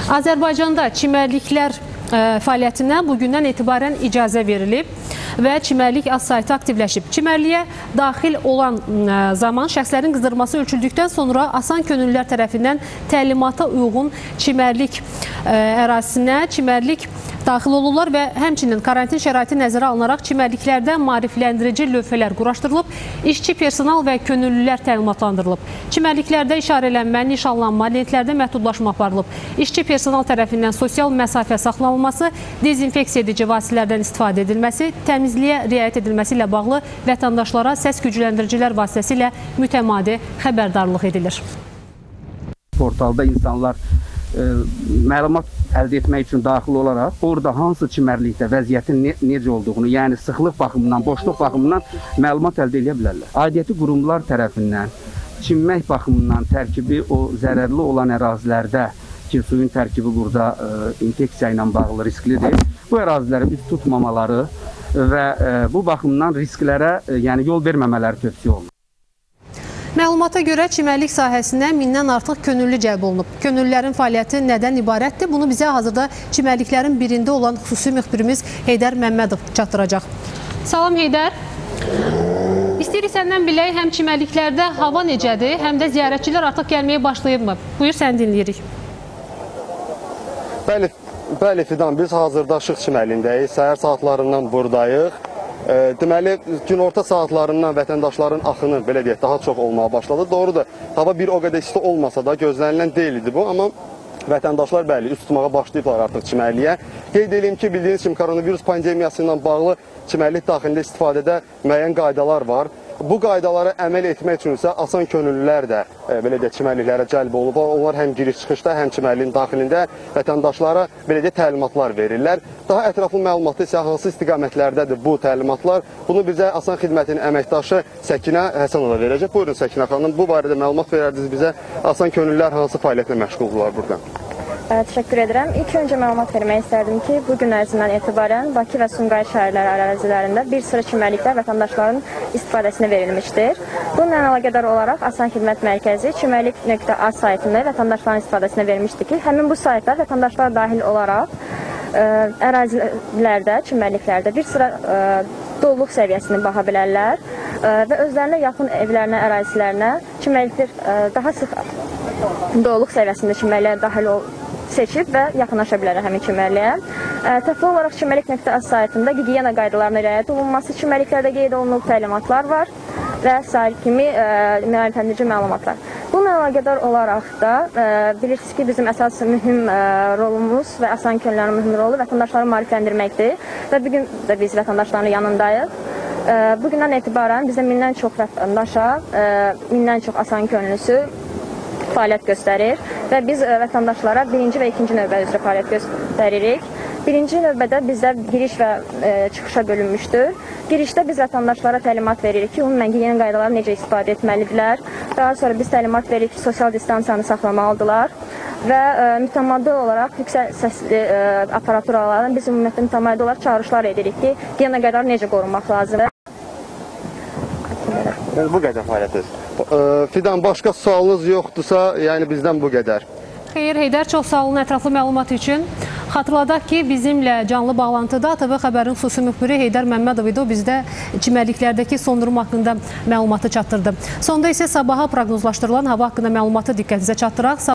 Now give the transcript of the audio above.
Azərbaycanda çimərliklər fəaliyyətinə bugündən etibarən icazə verilib və çimərlik az saytı aktivləşib. Çimərliyə daxil olan zaman şəxslərin qızdırması ölçüldükdən sonra asan könüllülər tərəfindən təlimata uyğun çimərlik ərazisinə çimərlik daxil olurlar və həmçinin karantin şəraiti nəzərə alınaraq çimərliklərdə maarifləndirici lövhələr quraşdırılıb, işçi personal və könüllülər təlimatlandırılıb. Çimərliklərdə işarələnmə, nişanlanma, lentlərdə məhdudlaşma aparılıb. İşçi personal tərəfindən sosial məsafə saxlanılması, dezinfeksiya edici vasitələrdən istifadə edilməsi, təmizliyə riayət edilməsi ilə bağlı vətəndaşlara səs gücləndiricilər vasitəsilə mütəmadi xəbərdarlıq edilir. Portalda insanlar məlumat əldə etmək üçün daxil olaraq orada hansı çimərlikdə vəziyyətin necə olduğunu, yəni sıxlıq baxımından, boşluq baxımından məlumat əldə edə bilərlər. Aidiyyəti qurumlar tərəfindən çimmək baxımından tərkibi o zərərli olan ərazilərdə ki, suyun tərkibi burada infeksiya ilə bağlı risklidir. Bu ərazilərə üst tutmamaları və bu baxımdan risklərə yəni yol verməmələri tövsiyə olunur. Məlumata görə çimərlik sahəsinə 1000-dən artıq könüllü cəlb olunub. Könüllülərin fəaliyyəti nədən ibarətdir? Bunu bizə hazırda çimərliklərin birində olan xüsusi müxbirimiz Heydər Məmmədov çatdıracaq. Salam Heydər. İstəyirik səndən bilək, həm çimərliklərdə hava necədir, həm də ziyarətçilər artıq gəlməyə başlayıbmı? Buyur, səni dinləyirik. Bəli Fidan, biz hazırda Şıx çimərliyindəyik, səhər saatlarından buradayıq. Deməli, günorta saatlarından vətəndaşların axını belə deyək, daha çox olmağa başladı. Doğrudur, hava bir o qədər isti olmasa da gözlənilən deyildi bu, amma vətəndaşlar bəli, üst tutmağa başlayıblar artıq çimərliyə. Qeyd edeyim ki, bildiyiniz kimi koronavirus pandemiyası ilə bağlı çimərlik daxilində istifadədə müəyyən qaydalar var. Bu qaydalara əməl etmək üçün isə asan könüllülər də belə deyək, çimərliklərə cəlb olub. Onlar həm giriş-çıxışda, həm çimərliyin daxilində vətəndaşlara belə deyək, təlimatlar verirlər. Daha ətraflı məlumatı isə hansı istiqamətlərdədir bu təlimatlar? Bunu bizə Asan Xidmətinin əməkdaşı Səkinə Həsənova verəcək. Buyurun Səkinə xanım, bu barədə məlumat verərdiniz bizə. Asan könüllülər hansı fəaliyyətlə məşğuldurlar buradan? Təşəkkür edirəm. İlk öncə məlumat vermək istərdim ki, bu gün ərzində etibarən Bakı və Sumqayıt şəhərləri ərazilərində bir sıra çimərliklər vətəndaşların istifadəsinə verilmişdir. Bununla əlaqədar olaraq Asan Xidmət Mərkəzi çimərlik.az saytında vətəndaşların istifadəsinə vermişdir ki, həmin bu saytlar vətəndaşlar dahil olaraq ərazilərdə, çimərliklərdə bir sıra doluluq səviyyəsini baxa bilərlər və özlərinə yaxın evlərinə, ərazilərinə çimərliklər daha sıx doluluq səviyyəsində çimərliyə dahil seçib və yaxınlaşa bilərlər həmin çimərliyə. Təfəli olaraq çimərlik.az saytında gigiyena qaydalarına riayət olunması çimərliklərdə qeyd olunub, təlimatlar var və sair kimi maarifləndirici məlumatlar. Bununla əlaqədar olaraq da bilirsiniz ki, bizim əsas mühüm rolumuz və asan könüllülərin mühüm rolu vətəndaşları maarifləndirməkdir və bugün də biz vətəndaşların yanındayıq. Bugündən etibarən bizə 1000-dən çox vətəndaşa, 1000-dən çox asan könüllüsü fəaliyyət göstərir və biz vətəndaşlara birinci və ikinci növbə üzrə fəaliyyət göstəririk. Birinci növbədə bizdə giriş və çıxışa bölünmüşdür. Girişdə biz vətəndaşlara təlimat veririk ki, ümumən gigiyena qaydaları necə istifadə etməlidirlər. Daha sonra biz təlimat veririk ki, sosial distansiyanı saxlamalıdırlar və mütəmadi olaraq yüksək səsli aparaturalardan biz ümumiyyətlə mütəmadi olaraq çağırışlar edirik ki, gigiyena qaydaları necə qorunmaq lazımdır. Bu qədər fəaliyyətdir. Fidan, başqa sualınız yoxdursa, yəni bizdən bu qədər. Xeyr, Heydər, çox sağ olun ətraflı məlumat üçün. Xatırladaq ki, bizimlə canlı bağlantıda ATV Xəbərin xüsusi müxbiri Heydər Məmmədov idi. O bizdə çimərliklərdəki son durum haqqında məlumatı çatdırdı. Sonda isə sabaha proqnozlaşdırılan hava haqqında məlumatı diqqətinizə çatdıraq.